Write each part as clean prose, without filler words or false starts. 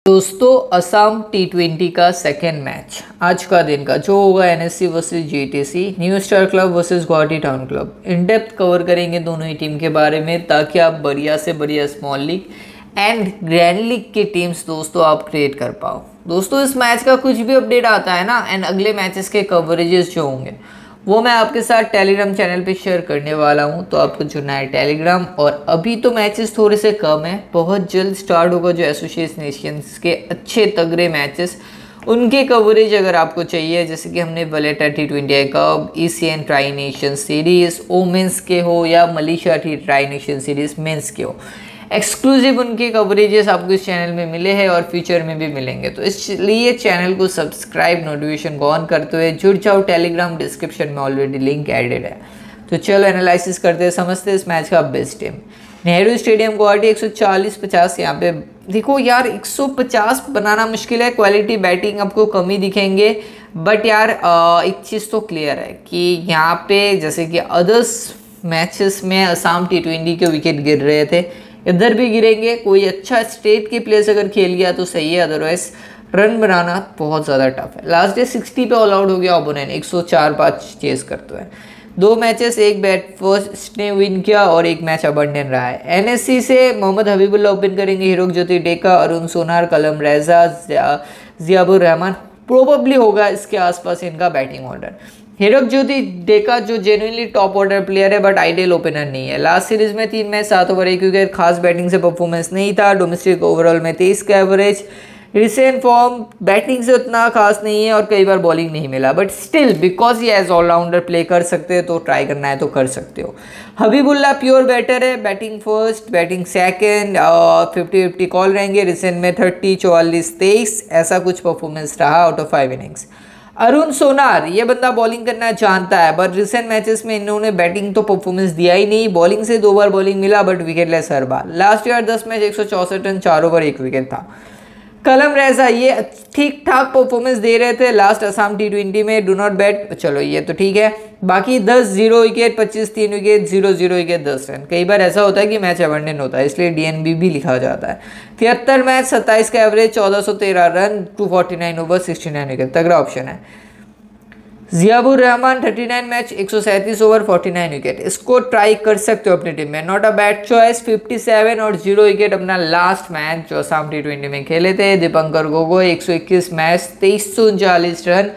दोस्तों असम T20 का second match आज का दिन का जो होगा NSC versus GTC, new star club versus Guwahati town club. In depth cover करेंगे दोनों ही टीम के बारे में ताकि आप बढ़िया से बढ़िया small league and grand league की टीम्स दोस्तों आप क्रिएट कर पाओ। दोस्तों इस मैच का कुछ भी अपडेट आता है ना एंड अगले मैचेस के कवरेजेस जो होंगे वो मैं आपके साथ टेलीग्राम चैनल पे शेयर करने वाला हूँ, तो आपको जुड़ना है टेलीग्राम। और अभी तो मैचेस थोड़े से कम है, बहुत जल्द स्टार्ट होगा जो एसोसिएशन नेशंस के अच्छे तगड़े मैचेस, उनके कवरेज अगर आपको चाहिए, जैसे कि हमने Valletta T20 cup, ECN tri nation series women's के हो या Malaysia tri nation series men's के हो, एक्सक्लूसिव उनके कवरेजेस आपको इस चैनल में मिले हैं और फ्यूचर में भी मिलेंगे। तो इसलिए चैनल को सब्सक्राइब, नोटिफिकेशन को ऑन करते हुए जुड़ जाओ। टेलीग्राम डिस्क्रिप्शन में ऑलरेडी लिंक एडेड है। तो चलो एनालिसिस करते हैं, समझते हैं इस मैच का best team. Nehru stadium Guwahati 140-50। यहाँ पे देखो यार 150 बनाना मुश्किल है, क्वालिटी बैटिंग आपको कमी दिखेंगे, बट यार एक चीज़ तो क्लियर है कि यहाँ पे जैसे कि अदर्स मैचेस में असम T20 के विकेट गिर रहे थे, इधर भी गिरेंगे। कोई अच्छा स्टेट के प्लेयर्स अगर खेल गया तो सही है, अदरवाइज रन बनाना बहुत ज़्यादा टफ है। लास्ट डे 60 पे ऑल आउट हो गया ओपोनेंट, 104-5 चेस करते हुए। 2 मैचेस, एक बैट फर्स्ट ने विन किया और एक मैच अबंडन रहा है। NSC से मोहम्मद हबीबुल्लाह ओपन करेंगे, हीरोक ज्योति डेका, अरुण सोनार, कलम रेजा, जियाबुर रहमान प्रोबेबली होगा इसके आसपास इनका बैटिंग ऑर्डर। हीरोक ज्योति डेका जो जेन्युइनली टॉप ऑर्डर प्लेयर है बट आइडियल ओपनर नहीं है। लास्ट सीरीज में 3 मैच 7 ओवर 1 विकेट, खास बैटिंग से परफॉर्मेंस नहीं था। डोमेस्टिक ओवरऑल में 23 का एवरेज। रिसेंट फॉर्म बैटिंग से उतना खास नहीं है और कई बार बॉलिंग नहीं मिला, बट स्टिल बिकॉज ये एज ऑलराउंडर प्ले कर सकते हैं तो ट्राई करना है तो कर सकते हो। हबीबुल्लाह प्योर बैटर है, batting first, batting second, 50-50 call रहेंगे। रिसेंट में 30, 44, 23 ऐसा कुछ परफॉर्मेंस रहा out of 5 innings. Arun Sonar ये बंदा बॉलिंग करना जानता है, बट रिसेंट मैचेस में इन्होंने बैटिंग तो परफॉर्मेंस दिया ही नहीं। बॉलिंग से 2 बार बॉलिंग मिला बट विकेटलेस हर बार। Last year 10 match 164 run, 4 over 1 wicket था। कलम रेजा ये ठीक ठाक परफॉर्मेंस दे रहे थे लास्ट असम T20 में, डू नॉट बैट, चलो ये तो ठीक है। बाकी 10 0 विकेट, 25 3 विकेट, 0-0 विकेट, 10 रन। कई बार ऐसा होता है कि मैच अबंडन होता है, इसलिए DNB भी लिखा जाता है। 73 मैच, 27 का एवरेज, 1413 रन, 249 ओवर, 69 विकेट, तगड़ा ऑप्शन है। Ziabur Rahman 39 match, 137 over, 49 wicket, इसको ट्राई कर सकते हो अपनी टीम में, नॉट अ बैड चॉइस। 57 और 0 विकेट अपना लास्ट मैच जो असम T20 में खेले थे। Dipankar Gogoi 121 match, 2339 run,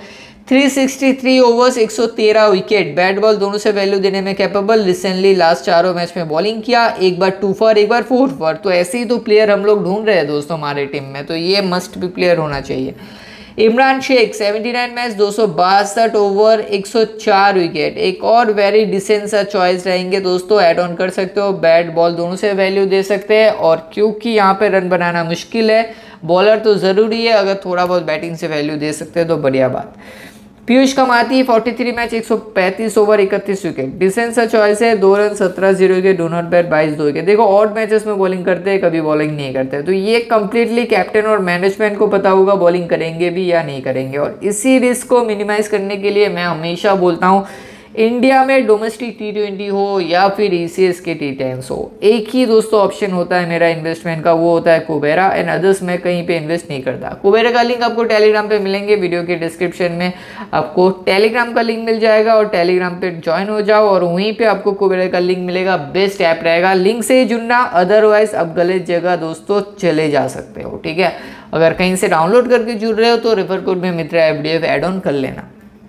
363 overs, 113 wicket, bat ball दोनों से वैल्यू देने में कैपेबल। रिसेंटली लास्ट 4 मैच में बॉलिंग किया, एक बार 2 फॉर, एक बार 4 फॉर। तो ऐसे ही तो प्लेयर हम लोग ढूंढ रहे हैं दोस्तों हमारे टीम में, तो ये मस्ट भी प्लेयर होना चाहिए। Imran Sheikh 79 match, 262 over, 104 wicket, एक और वेरी डिसेंट सा चॉइस रहेंगे दोस्तों, ऐड ऑन कर सकते हो। बैट बॉल दोनों से वैल्यू दे सकते हैं, और क्योंकि यहाँ पे रन बनाना मुश्किल है, बॉलर तो ज़रूरी है, अगर थोड़ा बहुत बैटिंग से वैल्यू दे सकते हैं तो बढ़िया बात। Piyush Kamati 43 match, 135 over, 31 wicket, decent सा चॉइस है। 2 run, 17-0 wicket, do not bat, 22-2 wicket. देखो ऑड मैचेस में बॉलिंग करते हैं, कभी बॉलिंग नहीं करते, तो ये कंप्लीटली कैप्टन और मैनेजमेंट को पता होगा बॉलिंग करेंगे भी या नहीं करेंगे। और इसी रिस्क को मिनिमाइज करने के लिए मैं हमेशा बोलता हूँ, इंडिया में डोमेस्टिक T20 हो या फिर ECS के T10s हो, एक ही दोस्तों ऑप्शन होता है मेरा इन्वेस्टमेंट का, वो होता है कुबेरा, एंड अदर्स मैं कहीं पे इन्वेस्ट नहीं करता। कुबेरा का लिंक आपको टेलीग्राम पे मिलेंगे, वीडियो के डिस्क्रिप्शन में आपको टेलीग्राम का लिंक मिल जाएगा, और टेलीग्राम पे ज्वाइन हो जाओ और वहीं पे आपको कुबेरा का लिंक मिलेगा। बेस्ट ऐप रहेगा, लिंक से ही जुड़ना, अदरवाइज आप गलत जगह दोस्तों चले जा सकते हो, ठीक है। अगर कहीं से डाउनलोड करके जुड़ रहे हो तो रेफर कोड में मित्रा FDF ऐड ऑन कर लेना।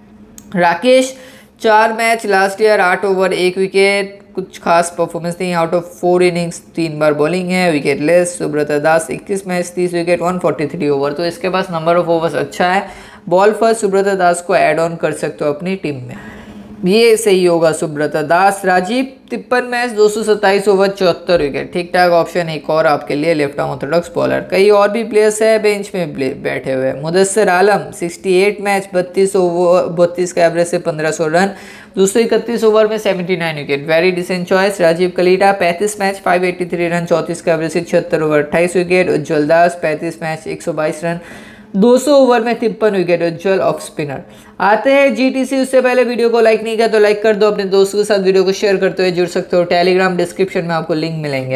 Rakesh 4 match, last year 8 over 1 wicket, कुछ खास परफॉर्मेंस नहीं, आउट ऑफ 4 इनिंग्स 3 बार बॉलिंग है, wicketless. Subrata Das 21 match, 30 wicket, 143 over, तो इसके पास नंबर ऑफ ओवर्स अच्छा है। बॉल फर्स्ट सुब्रता दास को ऐड ऑन कर सकते हो अपनी टीम में, ये सही होगा Subrata Das. Rajiv 53 match, 227 over, 74 wicket, ठीक ठाक ऑप्शन एक और आपके लिए, लेफ्ट आर्म ऑर्थोडॉक्स बॉलर। कई और भी प्लेयर्स है बेंच में बैठे हुए। मुदस्सिर आलम 68 मैच, 32 ओवर, 32 का एवरेज से 1500 रन, 231 ओवर में 79 wicket, very decent choice. Rajiv Kalita 35 match, 583 run, 34 का एवरेज से 76 over, 28 wicket. Ujjwal Das 35 match, 122 run, 200 over में 53 विकेट, उज्जवल ऑफ स्पिनर। आते हैं जीटीसी, उससे पहले वीडियो को लाइक नहीं किया तो लाइक कर दो, अपने दोस्तों के साथ वीडियो को शेयर करते हुए जुड़ सकते हो। टेलीग्राम डिस्क्रिप्शन में आपको लिंक मिलेंगे।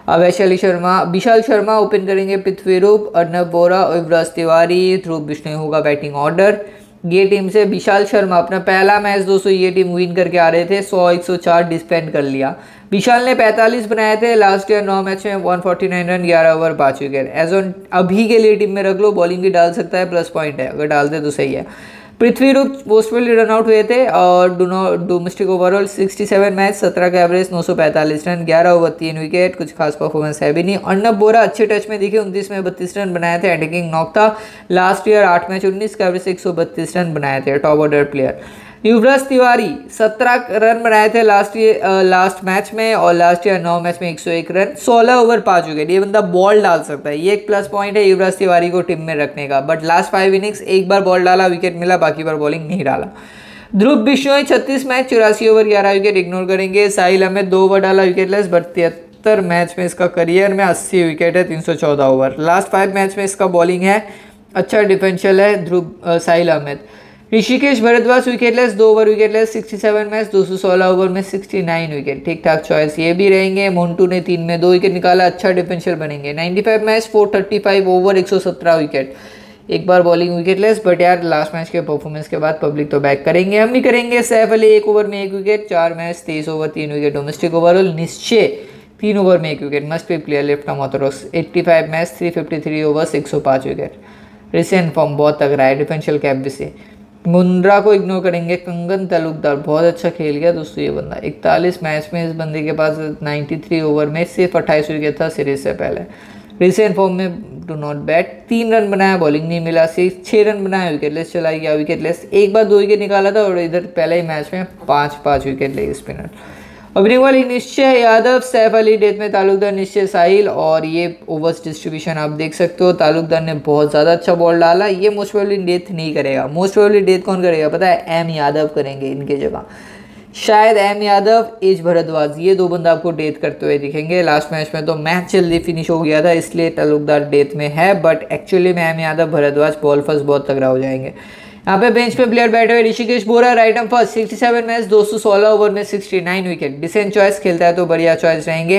विशाल शर्मा ओपन करेंगे, पृथ्वीरूप, अर्नब बोरा और युवराज तिवारी, ध्रुव बिश्नोई होगा बैटिंग ऑर्डर। ये टीम से विशाल शर्मा अपना पहला मैच दोस्तों ये टीम विन करके आ रहे थे, 100-104 डिस्पेंड कर लिया। विशाल ने 45 बनाए थे लास्ट ईयर 9 मैच में, 149 run, 11 over 5 wicket. As on अभी के लिए टीम में रख लो, बॉलिंग भी डाल सकता है, प्लस पॉइंट है, अगर डालते तो सही है। पृथ्वीरूप पोस्टफुली रन आउट हुए थे और डोमेस्टिक ओवरऑल 67 मैच, 17 का एवरेज, 945 रन, 11 ओवर 3 विकेट, कुछ खास परफॉर्मेंस है भी नहीं। अर्नब बोरा अच्छे टच में दिखे, 29 में 32 रन बनाए थे, अटैकिंग नॉक था। लास्ट ईयर 8 मैच 19 का एवरेज, 132 रन बनाए थे, top order player. Yuvraj Tiwari 17 run बनाए थे लास्ट मैच में, और लास्ट ईयर 9 मैच में 101 रन, 16 ओवर 5 विकेट। ये बंदा बॉल डाल सकता है, ये एक प्लस पॉइंट है युवराज तिवारी को टीम में रखने का। बट लास्ट 5 इनिंग्स एक बार बॉल डाला, विकेट मिला, बाकी बार बॉलिंग नहीं डाला। Dhruv Bishnoi 36 match, 84 over 11 wicket, ignore करेंगे। साहिल अहमद 2 ओवर डाला, विकेटलेस, बट 73 मैच में इसका करियर में 80 विकेट है, 314 ओवर। लास्ट 5 मैच में इसका बॉलिंग है, अच्छा डिफेंशियल है Sahil Ahmed. Rishikesh Bhardwaj wicketless, 2 over wicketless, 67 match, 216 over में 69 विकेट, ठीक ठाक चॉइस ये भी रहेंगे। मोन्टू ने 3 में 2 विकेट निकाला, अच्छा डिफेंशियल बनेंगे। 95 मैच, 435 ओवर, 117 विकेट, एक बार बॉलिंग विकेटलेस, बट यार लास्ट मैच के परफॉर्मेंस के बाद पब्लिक तो बैक करेंगे, हम भी करेंगे। सैफ अली 1 ओवर में 1 wicket, 4 match, 23 over 3 wicket, domestic overall. Nishchay 3 over में 1 wicket, must be player, left arm orthodox, 85 match, 353 over, 105 wicket, recent form बहुत तगड़ा है, डिफेंशियल कैप भी से। मुंद्रा को इग्नोर करेंगे। कंगन तालुकदार बहुत अच्छा खेल गया दोस्तों ये बंदा, 41 मैच में इस बंदे के पास 93 ओवर में सिर्फ 28 विकेट था सीरीज से पहले। रिसेंट फॉर्म में डू नॉट बैट, 3 रन बनाया, बॉलिंग नहीं मिला, 6 रन बनाया, विकेटलेस चला गया, विकेटलेस एक बार 2 विकेट निकाला था, और इधर पहले ही मैच में 5 विकेट ले स्पिनर। ओपनिंग वाली निश्चय यादव, सैफ अली, डेथ में तालुकदार, निश्चय साहिल, और ये ओवर्स डिस्ट्रीब्यूशन आप देख सकते हो। तालुकदार ने बहुत ज़्यादा अच्छा बॉल डाला, ये मोस्ट प्रोबेबली डेथ नहीं करेगा। मोस्ट प्रोबेबली डेथ कौन करेगा पता है? एम यादव करेंगे इनके जगह, शायद एम यादव, एज भारद्वाज, ये 2 बंदा आपको डेथ करते हुए दिखेंगे। लास्ट मैच में तो मैच जल्दी फिनिश हो गया था, इसलिए तालुकदार डेथ में है, बट एक्चुअली में M Yadav, Bhardwaj ball first बहुत तगड़ा हो जाएंगे। यहाँ पे बेंच पे प्लेयर बैठे हुए, Rishikesh Bora right arm fast, 67 match, 216 over में 69 विकेट, डिसेंट चॉइस, खेलता है तो बढ़िया चॉइस रहेंगे।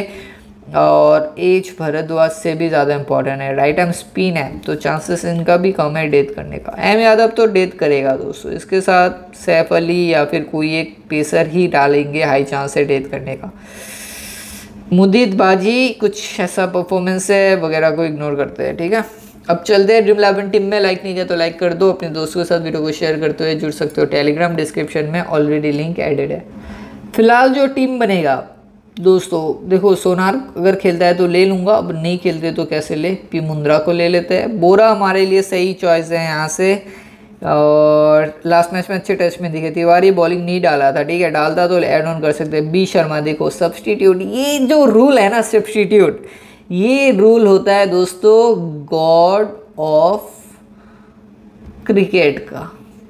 और एज भारद्वाज से भी ज़्यादा इंपॉर्टेंट है, राइट आर्म स्पिन है, तो चांसेस इनका भी कम है डेथ करने का। एम यादव तो डेथ करेगा दोस्तों, इसके साथ सैफ अली या फिर कोई एक पेसर ही डालेंगे, हाई चांस है डेथ करने का। मुदीद बाजी कुछ ऐसा परफॉर्मेंस है वगैरह को इग्नोर करते हैं, ठीक है। अब चलते हैं ड्रीम 11 टीम में। लाइक नहीं किया तो लाइक कर दो, अपने दोस्तों के साथ वीडियो को शेयर करते हुए जुड़ सकते हो। टेलीग्राम डिस्क्रिप्शन में ऑलरेडी लिंक एडेड है। फिलहाल जो टीम बनेगा दोस्तों, देखो सोनार अगर खेलता है तो ले लूँगा, अब नहीं खेलते तो कैसे ले, पी मुंद्रा को ले लेते हैं। बोरा हमारे लिए सही चॉइस है यहाँ से, और लास्ट मैच में अच्छे टच में दिखे। तिवारी बॉलिंग नहीं डाला था, ठीक है, डालता तो ऐड ऑन कर सकते हैं। बी शर्मा देखो सब्सटीट्यूट, ये जो रूल है ना सब्सटीट्यूट, ये रूल होता है दोस्तों गॉड ऑफ क्रिकेट का।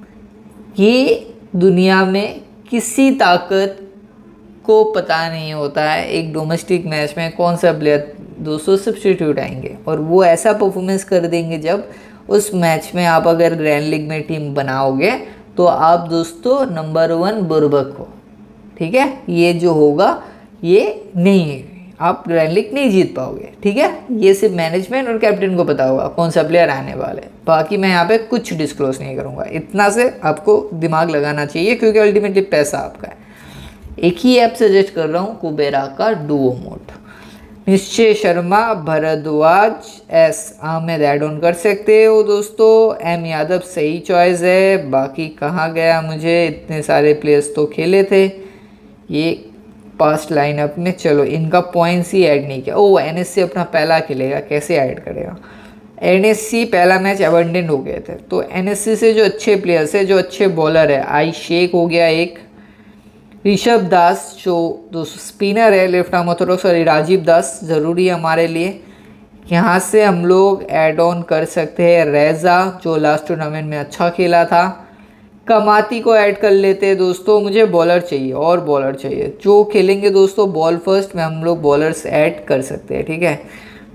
ये दुनिया में किसी ताकत को पता नहीं होता है एक डोमेस्टिक मैच में कौन सा प्लेयर दोस्तों सब्स्टिट्यूट आएंगे, और वो ऐसा परफॉर्मेंस कर देंगे जब उस मैच में आप अगर ग्रैंड लीग में टीम बनाओगे तो आप दोस्तों नंबर 1 बुर्बक हो, ठीक है। ये जो होगा ये नहीं है, आप ग्रैंड लीग नहीं जीत पाओगे, ठीक है। ये सिर्फ मैनेजमेंट और कैप्टन को पता होगा कौन सा प्लेयर आने वाले, बाकी मैं यहाँ पे कुछ डिस्क्लोज नहीं करूँगा। इतना से आपको दिमाग लगाना चाहिए, क्योंकि अल्टीमेटली पैसा आपका है। एक ही ऐप सजेस्ट कर रहा हूँ, कुबेरा का duo mode. Nishchay Sharma, Bhardwaj, S Aamir add on कर सकते हो दोस्तों। एम यादव सही चॉइस है, बाकी कहाँ गया, मुझे इतने सारे प्लेयर्स तो खेले थे ये पास्ट लाइनअप में। चलो इनका पॉइंट्स ही ऐड नहीं किया। ओ एनएससी अपना पहला खेलेगा, कैसे ऐड करेगा? एनएससी पहला मैच अबंडेंट हो गए थे, तो एनएससी से जो अच्छे प्लेयर्स है, जो अच्छे बॉलर है, आई शेख हो गया एक, ऋषभ दास जो दोस्तों स्पिनर है, लेफ्ट आर्म ऑर्थोडॉक्स, और राजीव दास ज़रूरी है हमारे लिए। यहाँ से हम लोग ऐड ऑन कर सकते हैं रेजा जो लास्ट टूर्नामेंट में अच्छा खेला था। कमाती को ऐड कर लेते हैं दोस्तों। मुझे बॉलर चाहिए और बॉलर चाहिए जो खेलेंगे दोस्तों बॉल फर्स्ट में, हम लोग बॉलर्स ऐड कर सकते हैं, ठीक है।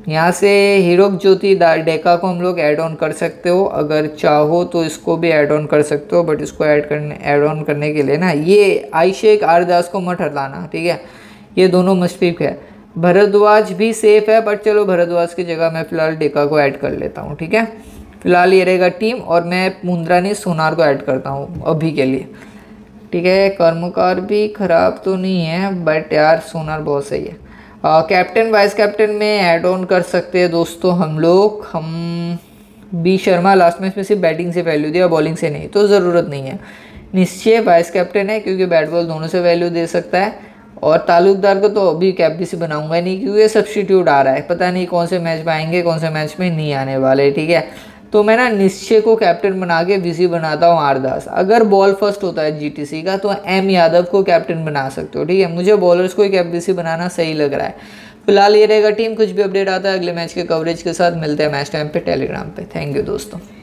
यहाँ से हीरोक ज्योति डेका को हम लोग ऐड ऑन कर सकते हो, अगर चाहो तो इसको भी ऐड ऑन कर सकते हो, बट इसको ऐड ऑन करने के लिए ना ये आईशेक आरदास को मत हटाना, ठीक है। ये दोनों मस्ट पिक है। भरद्वाज भी सेफ है, बट चलो भरद्वाज की जगह मैं फिलहाल डेका को ऐड कर लेता हूँ, ठीक है। फिलहाल ये रहेगा टीम, और मैं मुंद्रा नहीं सोनार को ऐड करता हूँ अभी के लिए, ठीक है। कर्मकार भी ख़राब तो नहीं है, बट यार सोनार बहुत सही है। कैप्टन वाइस कैप्टन में ऐड ऑन कर सकते हैं दोस्तों हम लोग। हम बी शर्मा लास्ट मैच में सिर्फ बैटिंग से वैल्यू दिया, बॉलिंग से नहीं, तो ज़रूरत नहीं है। निश्चय वाइस कैप्टन है क्योंकि बैट बॉल दोनों से वैल्यू दे सकता है। और तालुकदार को तो अभी कैप्टनसी बनाऊंगा नहीं क्योंकि ये सब्स्टिट्यूट आ रहा है, पता नहीं कौन से मैच में आएंगे कौन से मैच में नहीं आने वाले, ठीक है। तो मैं ना निश्चय को कैप्टन बना के विजी बनाता हूँ आरदास। अगर बॉल फर्स्ट होता है जीटीसी का तो एम यादव को कैप्टन बना सकते हो, ठीक है। मुझे बॉलर्स को ही कैप्टनसी बनाना सही लग रहा है। फिलहाल ये रहेगा टीम, कुछ भी अपडेट आता है अगले मैच के कवरेज के साथ मिलते हैं मैच टाइम पे टेलीग्राम पे। थैंक यू दोस्तों।